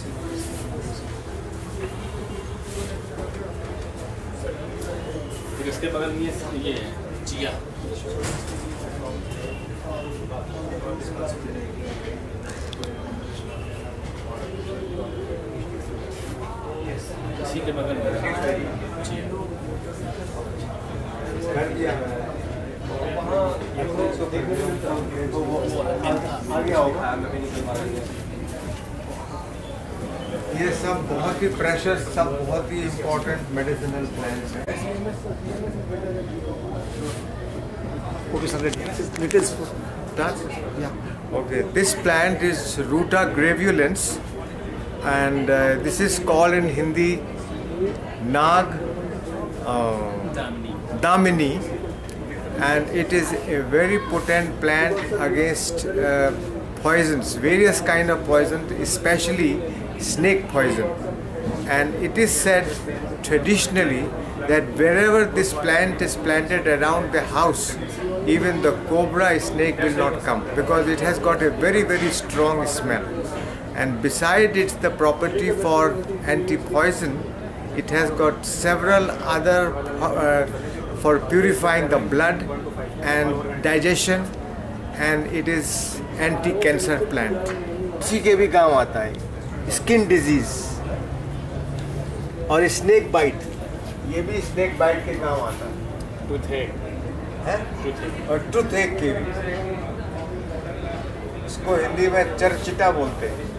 फिर उसके बगल में ये चिया। इसी के बगल में चिया। ये सब बहुत ही प्रेशियस, सब बहुत ही इम्पोर्टेंट मेडिसिनल प्लांट्स हैं। Okay, sir. It is done. Yeah. Okay, this plant is Ruta gravulens, and this is called in Hindi Nag Damini, and it is a very potent plant against poisons, various kind of poison, especially snake poison. And it is said traditionally that wherever this plant is planted around the house, even the cobra snake will not come, because it has got a very, very strong smell. And besides it's the property for anti-poison, it has got several other for purifying the blood and digestion, and it is anti-cancer plant. इसी के भी काम आता है skin disease और snake bite, ये भी snake bite के काम आता है। और टूथ एक के भी, इसको हिंदी में चरचिटा बोलते हैं।